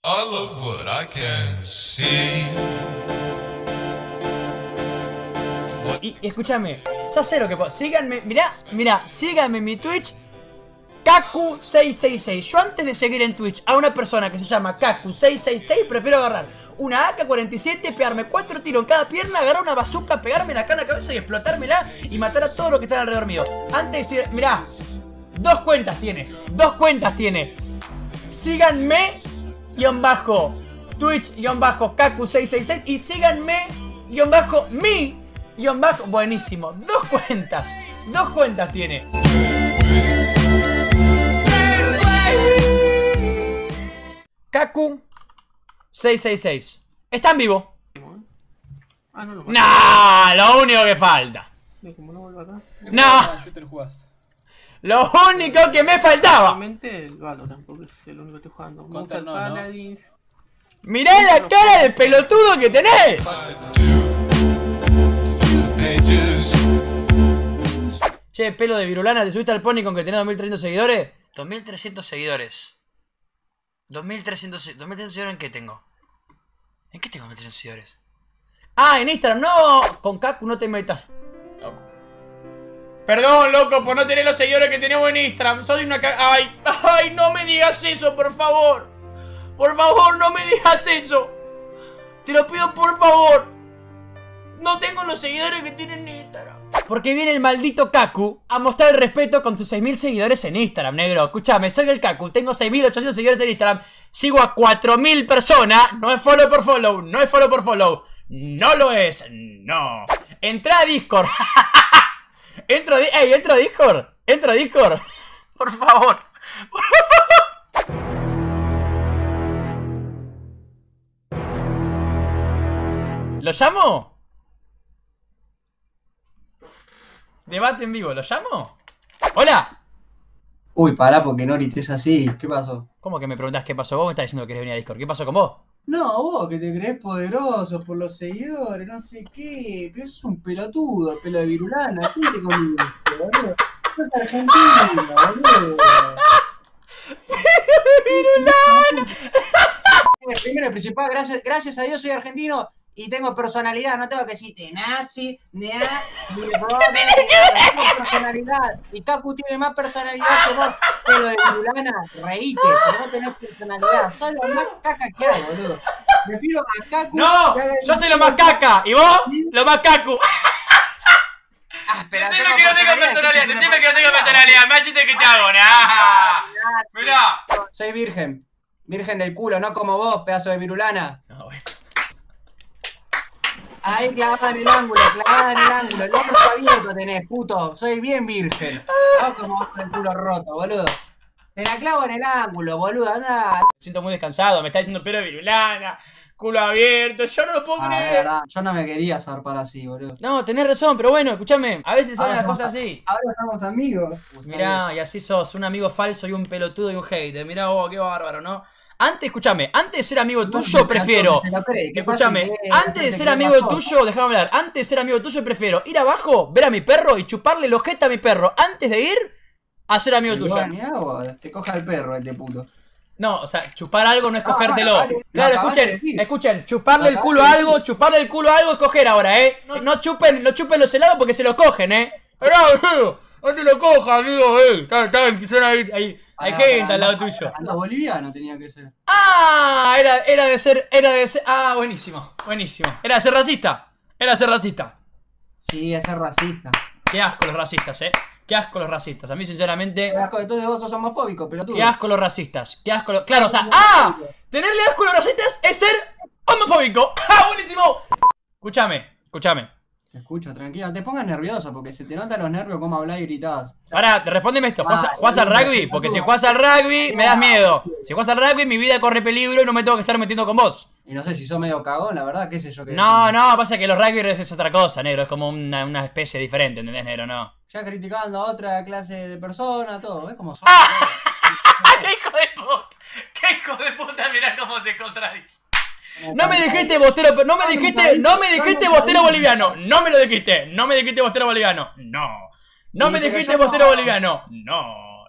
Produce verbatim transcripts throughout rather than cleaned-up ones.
I love what I can see. Y, y escúchame, ya sé lo que puedo. Síganme, mirá, mirá, síganme en mi Twitch, Kaku seis seis seis. Yo antes de seguir en Twitch a una persona que se llama Kaku seis seis seis, prefiero agarrar una A K cuarenta y siete, pegarme cuatro tiros en cada pierna, agarrar una bazooka, pegarme acá en la cabeza y explotármela y matar a todo lo que está alrededor mío. Antes de decir, mirá, dos cuentas tiene, dos cuentas tiene. Síganme, guión bajo, Twitch, guión bajo, Kaku seis seis seis. Y síganme, guión bajo, mi, guión bajo, buenísimo. Dos cuentas, dos cuentas tiene. Kaku seis seis seis. Está en vivo. Ah, no, no. No, lo único que falta. ¿Cómo no vuelvo acá? No. Lo único que me faltaba. Realmente el Valorant, porque es el único que estoy jugando. Me gusta el no, Paladins. Mirá la cara de pelotudo que tenés. Che, pelo de virulana, ¿te subiste al pony con que tenés dos mil trescientos seguidores? dos mil trescientos seguidores. dos mil trescientos seguidores, ¿en qué tengo? ¿En qué tengo dos mil trescientos seguidores? Ah, en Instagram, no. Con Kaku no te metas. Loco. Perdón, loco, por no tener los seguidores que tenemos en Instagram. Soy una ca... Ay, ay, no me digas eso, por favor. Por favor, no me digas eso. Te lo pido, por favor. No tengo los seguidores que tienen en Instagram. Porque viene el maldito Kaku a mostrar el respeto con sus seis mil seguidores en Instagram, negro. Escúchame, soy el Kaku, tengo seis mil ochocientos seguidores en Instagram. Sigo a cuatro mil personas. No es follow por follow, no es follow por follow. No lo es, no. Entra a Discord. Entro a, ey, entro a Discord. Entro a Discord. Por favor. Por favor. ¿Lo llamo? Debate en vivo, ¿lo llamo? ¡Hola! Uy, pará, porque no grites así. ¿Qué pasó? ¿Cómo que me preguntás qué pasó? Vos me estás diciendo que querés venir a Discord. ¿Qué pasó con vos? No, vos que te crees poderoso por los seguidores, no sé qué. Pero eso es un pelotudo, pelo de virulana. ¿Quién te conviene, boludo? Sos argentino, boludo. ¡Virulana! Primero y principal, gracias, gracias a Dios soy argentino y tengo personalidad. No tengo que decirte nazi, nea, ni brother. Tengo personalidad. Y Kaku tiene más personalidad que vos. Pelo de virulana, reíte, pero no tenés personalidad. Sos lo más caca que hay, boludo. Prefiero a Kaku. ¡No! Yo soy lo más caca. ¿Y vos? Lo más Kaku. Ah, espera, Decime que no tengo personalidad. Decime que no tengo personalidad. Más chiste que te hago. Nah. Mirá. Soy virgen. Virgen del culo, no como vos, pedazo de virulana. No, bueno. Ahí clavada en el ángulo, clavada en el ángulo. El otro abierto tenés, puto. Soy bien virgen. No como vos con el culo roto, boludo. Te la clavo en el ángulo, boludo, anda. Me siento muy descansado. Me está diciendo pelo de virulana, culo abierto. Yo no lo puedo Ah, creer. verdad. Yo no me quería zarpar así, boludo. No, tenés razón, pero bueno, escúchame. A veces salen Ahora las cosas somos- así. Ahora somos amigos. Mirá, y así sos un amigo falso y un pelotudo y un hater. Mirá vos, qué bárbaro, ¿no? Antes, escúchame, antes de ser amigo tuyo, prefiero. Escúchame, antes de ser amigo tuyo, déjame hablar. Antes de ser amigo tuyo, prefiero ir abajo, ver a mi perro y chuparle el ojete a mi perro. Antes de ir a ser amigo tuyo. Se coja el perro, este puto. No, o sea, chupar algo no es No, cogértelo. bueno, vale, Claro, lo acabas de escuchen, decir. escuchen, chuparle Lo el culo a acabas de algo, chuparle el culo a algo es coger ahora, ¿eh? No, no chupen, no chupen los helados porque se los cogen, ¿eh? No, no te lo cojas, amigo, eh. Está, está, empezaron a ir, ahí, hay Pará, gente pará, al lado anda- tuyo. anda boliviano tenía que ser. Ah, era, era de ser, era de ser, ah, buenísimo, buenísimo. Era de ser racista, era de ser racista. Sí, ese es racista. Qué asco los racistas, eh. Qué asco los racistas. A mí, sinceramente, Qué asco, entonces vos sos homofóbico, pero tú. qué asco los racistas. Qué asco los... Claro, o sea, ¡ah! Tenerle asco a los racistas es ser homofóbico. ¡Ah, buenísimo! Escúchame, escúchame. Te escucho, tranquilo, no te pongas nervioso porque se te notan los nervios como hablás y gritás. Pará, respóndeme esto. ¿Jugás, Ah, jugás al rugby? Porque si jugás al rugby, me das miedo. Si jugás al rugby, mi vida corre peligro y no me tengo que estar metiendo con vos. Y no sé si sos medio cagón, la verdad, qué sé yo qué No, decir. no, pasa que los rugby es otra cosa, negro. Es como una, una especie diferente, ¿entendés, negro? No. Ya criticando a otra clase de persona, todo, ¿ves cómo son? ¡Ah! ¡Qué hijo de puta! ¡Qué hijo de puta! Mirá cómo se contradice. No me dijiste bostero, pero no me dijiste, no me dijiste bostero boliviano. No me lo dijiste. No me dijiste bostero boliviano. No. No me dijiste bostero boliviano. No.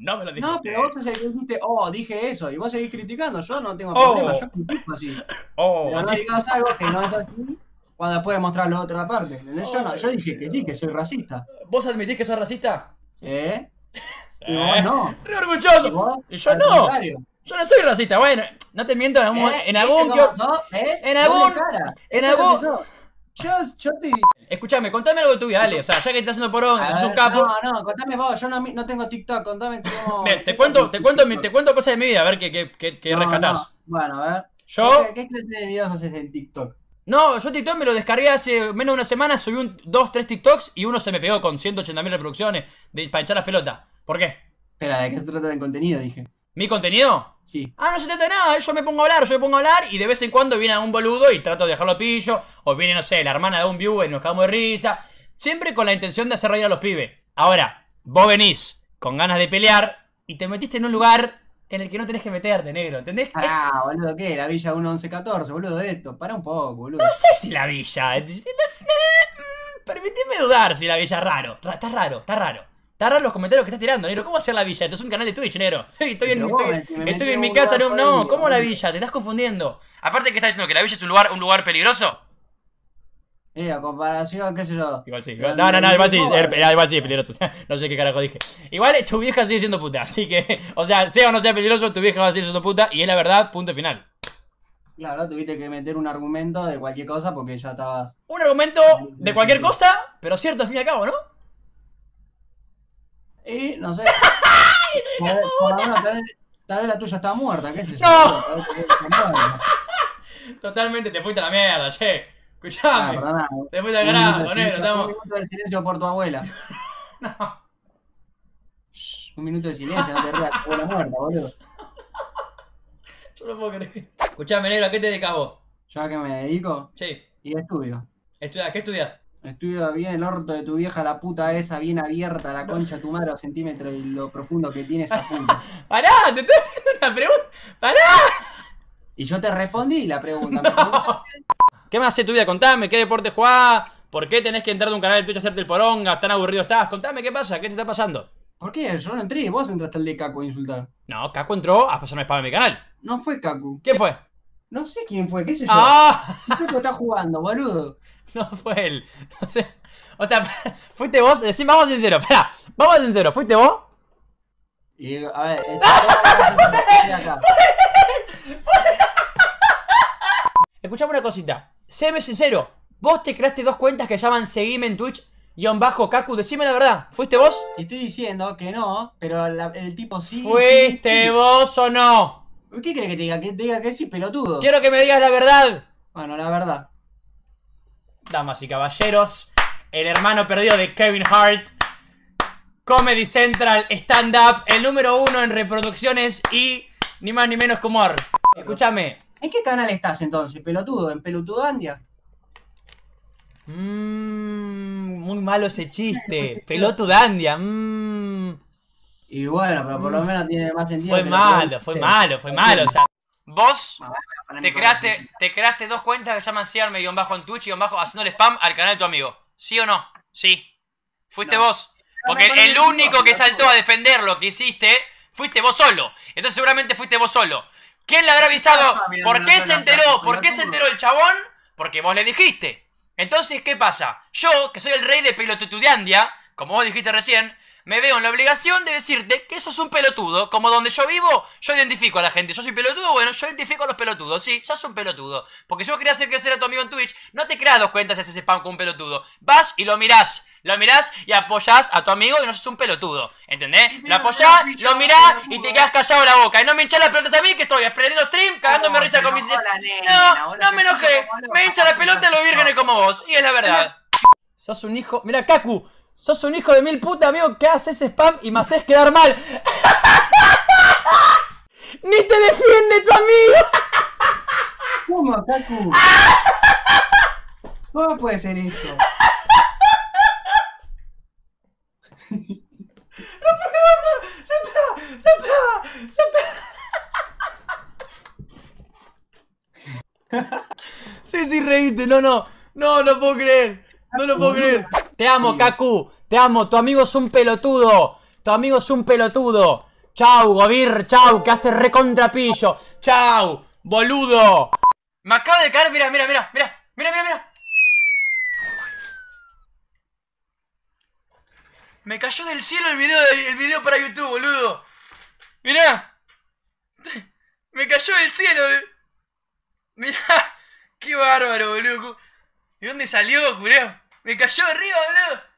no me lo dijiste. No, pero vos sos el que dijiste, oh, dije eso, y vos seguís criticando. Yo no tengo Oh. problema, yo critico así. Oh, Pero no digas algo que no es así cuando después mostrar la otra parte. ¿Entendés? Yo, no, yo dije que sí, que soy racista. ¿vos admitís que sos racista? ¿Sí? Y vos no. ¡Re orgulloso! Y vos, Y yo al no. contrario. Yo no soy racista, bueno, no te miento en algún, ¿Eh? en ¿Viste algún cómo que- sos? ¿Ves? en Doble algún- cara. en Eso es lo algún- que sos. Yo, yo te... Escuchame, contame algo de tu vida, dale. O sea, ya que estás haciendo poronga, que A sos un ver, capo. No, no, contame vos, yo no, no tengo TikTok, contame cómo... Bien, te cuento, te cuento, mi- te cuento cosas de mi vida, a ver qué, qué, qué, qué No, rescatás. no. Bueno, a ver. Yo, ¿Qué, qué clase de videos haces en TikTok? no, yo TikTok me lo descargué hace menos de una semana, subí un, dos, tres TikToks y uno se me pegó con ciento ochenta mil reproducciones de, para echar las pelotas. ¿Por qué? Espera, ¿de qué se trata el contenido? Dije. ¿Mi contenido? Sí. Ah, no se trata de nada, yo me pongo a hablar, yo me pongo a hablar y de vez en cuando viene un boludo y trato de dejarlo pillo, o viene, no sé, la hermana de un viewer y nos cagamos de risa, siempre con la intención de hacer reír a los pibes. Ahora, vos venís con ganas de pelear y te metiste en un lugar en el que no tenés que meterte, negro, ¿entendés? Es- Ah, boludo, ¿qué? La Villa uno once catorce, boludo, de esto. Pará un poco, boludo. no sé si la villa, no sé, mm, permitime dudar si la villa es raro, Ra- está raro, está raro. Está raro los comentarios que estás tirando, negro. ¿Cómo hacer la villa? Esto es un canal de Twitch, negro. Estoy, estoy en, Pero vos, estoy- si me estoy metí en mi un casa, no, lugar no, polémico, ¿cómo la boludo. villa? Te estás confundiendo. Aparte que estás diciendo que la villa es un lugar, un lugar peligroso. Eh, a comparación, qué sé yo. Igual sí. de Igual, donde no, no, no, igual sí. vivís vos, er, igual sí es peligroso. No sé qué carajo dije. Igual tu vieja sigue siendo puta. Así que, o sea, sea o no sea peligroso, tu vieja va a seguir siendo puta. Y es la verdad, punto final. Claro, tuviste que meter un argumento de cualquier cosa porque ya estabas. Un argumento de cualquier cosa, pero cierto al fin y al cabo, ¿no? Y no sé. Tal vez- por lo menos, tal vez, tal vez la tuya está muerta, qué sé yo. No. Tal vez tu vieja está muerta. Totalmente te fuiste a la mierda, che. Ah, Escuchame. perdona. Te fuiste al Un carajo, minuto de negro. silencio- Estamos. Un minuto de silencio por tu abuela. No. Shh, un minuto de silencio, no te rías, tu abuela muerta, boludo. Yo no puedo creer. Escuchame, negro, ¿a qué te dedicas vos? ¿Yo a qué me dedico? Sí. Y estudio. Estudiás, ¿qué estudias? Estudio bien el orto de tu vieja, la puta esa, bien abierta, la concha de tu madre, a centímetros y lo profundo que tiene esa punta. ¡Pará! ¡Te estoy haciendo una pregunta! ¡Pará! Y yo te respondí la pregunta. Me preguntaste, ¿Qué más hace tu vida? Contame, ¿qué deporte jugás? ¿Por qué tenés que entrar de un canal de Twitch a hacerte el poronga? ¿Tan aburrido estás? Contame, ¿qué pasa? ¿Qué te está pasando? ¿por qué? Yo no entré, vos entraste al de Kaku a insultar. No, Caco entró a pasar un spam en mi canal. No fue Kaku. ¿Quién fue? No sé quién fue, qué sé yo. ¡Ah! ¿Qué juego estás jugando, boludo? No fue él. O sea, o sea, ¿fuiste vos? Decime, vamos a ser sinceros. Espera, vamos a ser sinceros. ¿Fuiste vos? Y, a ver, está acá. Escuchame una cosita. Séme sincero. Vos te creaste dos cuentas que llaman Seguime en Twitch guión bajo Kaku. Decime la verdad. ¿Fuiste vos? Te estoy diciendo que no, pero la- el tipo sí. ¿Fuiste sí, vos o no? sí. ¿Qué crees que te diga? Que te diga que sí, pelotudo. Quiero que me digas la verdad. Bueno, la verdad. Damas y caballeros, el hermano perdido de Kevin Hart, Comedy Central, Stand Up, el número uno en reproducciones y ni más ni menos que humor. Escúchame. ¿En qué canal estás entonces, pelotudo? ¿En Pelotudandia? Mmm, muy malo ese chiste. Pelotudandia. Mmm. Y bueno, pero por lo menos tiene más sentido. Fue que lo malo, que- fue malo, fue malo. O sea, vos Ah, bueno, poneme te con creaste, eso, sí. te creaste dos cuentas que se llaman Ciarme guión bajo en Twitch guión bajo haciéndole spam al canal de tu amigo. ¿Sí o no? Sí. Fuiste No. vos. Porque No me el pones único vos, que no saltó vos. a defender lo que hiciste fuiste vos solo. Entonces seguramente fuiste vos solo. ¿Quién le habrá avisado? Ah, mirando ¿Por qué la se sola enteró? casa, ¿Por qué se pelotudo. enteró el chabón? Porque vos le dijiste. Entonces, ¿qué pasa? Yo, que soy el rey de Pelotutudiandia, como vos dijiste recién, me veo en la obligación de decirte que sos un pelotudo. Como donde yo vivo, yo identifico a la gente. Yo soy pelotudo, bueno, yo identifico a los pelotudos. Sí, sos un pelotudo. Porque si vos querías hacer crecer a tu amigo en Twitch, no te creas dos cuentas y haces spam con un pelotudo. Vas y lo mirás. Lo mirás y apoyás a tu amigo y no sos un pelotudo. ¿Entendés? Lo apoyás, lo mirás y te quedás callado la boca. Y no me hinchás las pelotas a mí que estoy aprendiendo stream, cagándome Oh, risa se con mis... enojó la nena, No, boludo, no se me enojé. puso como loca. Me hincha la pelota los vírgenes como vos. Y es la verdad. Sos un hijo... Mira, Kaku. Sos un hijo de mil puta, amigo, que haces spam y me haces quedar mal. ¡Ni te defiende tu amigo! ¿Cómo, Kaku? ¿Cómo puede ser esto? Sí, sí, reíste, no, no. No, no puedo creer. No lo puedo creer. Te amo, Kaku. Te amo. Tu amigo es un pelotudo. Tu amigo es un pelotudo. Chau, Gobir, chau, quedaste recontrapillo. Chau, boludo. Me acaba de caer, mira, mira, mira, mira, mira, mira, mira. Me cayó del cielo el video, el video para YouTube, boludo. Mirá. Me cayó del cielo. Mirá. Qué bárbaro, boludo. ¿De dónde salió, culero? Me cayó arriba, boludo.